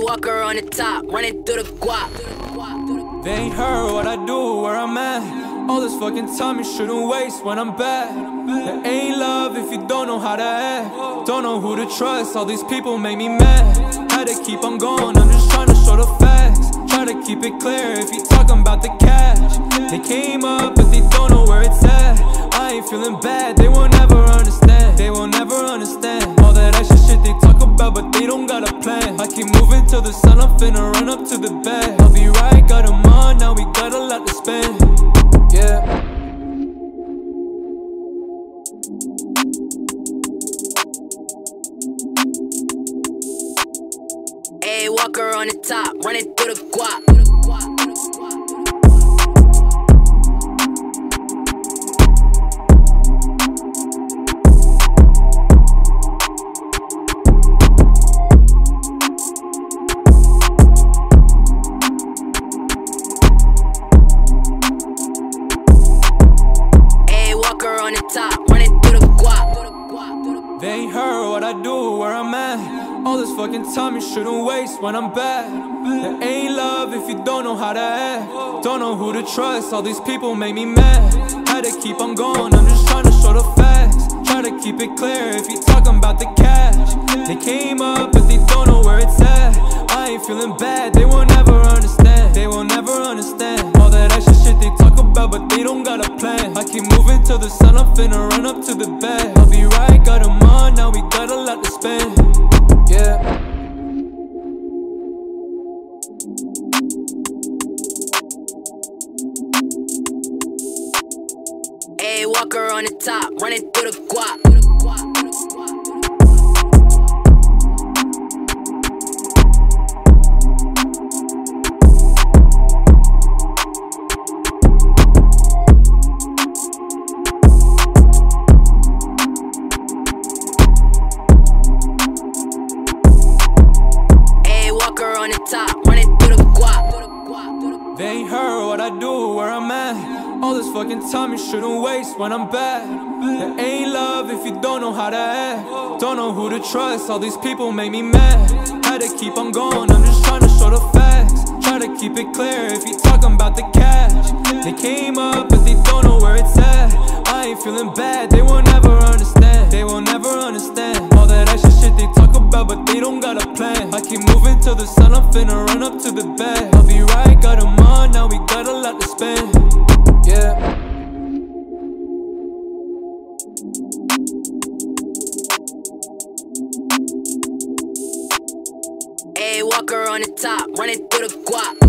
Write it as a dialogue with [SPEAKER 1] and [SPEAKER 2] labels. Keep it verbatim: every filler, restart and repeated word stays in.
[SPEAKER 1] Walker on the top, running through the guap.
[SPEAKER 2] They ain't heard what I do, where I'm at. All this fucking time you shouldn't waste when I'm bad. There ain't love if you don't know how to act. Don't know who to trust, all these people make me mad. Had to keep on going, I'm just trying to show the facts. Try to keep it clear if you talking about the cash. They came up but they don't know where it's at. I ain't feeling bad, they will never understand. They will never understand all that extra shit they talk about, but they don't got a plan. I keep moving till the sun, I'm finna run up to the bed. I'll be right, got them on, now we got a lot to spend. Yeah.
[SPEAKER 1] Hey, Walker on the top, running through the guap. On the top, running through the guap.
[SPEAKER 2] They ain't heard what I do, where I'm at. All this fucking time you shouldn't waste when I'm bad. There ain't love if you don't know how to act. Don't know who to trust, all these people make me mad. Had to keep on going, I'm just trying to show the facts. Try to keep it clear if you talking about the cash. They came up but they don't know where it's at. I ain't feeling bad, they will never understand. They will never understand all that extra shit they talk about, but they don't got a plan. I keep moving till the sun, I'm finna run up to the bed. I'll be right, got them on, now we got a lot to spend. Yeah.
[SPEAKER 1] Hey, Walker on the top, running through the guap. On the top, running through the guap.
[SPEAKER 2] They ain't heard what I do, where I'm at. All this fucking time you shouldn't waste when I'm bad. There ain't love if you don't know how to act. Don't know who to trust, all these people make me mad. Had to keep on going, I'm just trying to show the facts. Try to keep it clear if you talking about the cash. They came up but they don't know where it's at. I ain't feeling bad, they will never understand. They will never understand all that extra shit they talk about, but they don't got a plan. I keep moving till the sun, I'm finna run up to the bed. I'll be right, got them on, now we got a lot to spend. Yeah.
[SPEAKER 1] Hey, Walker on the top, running through the guap.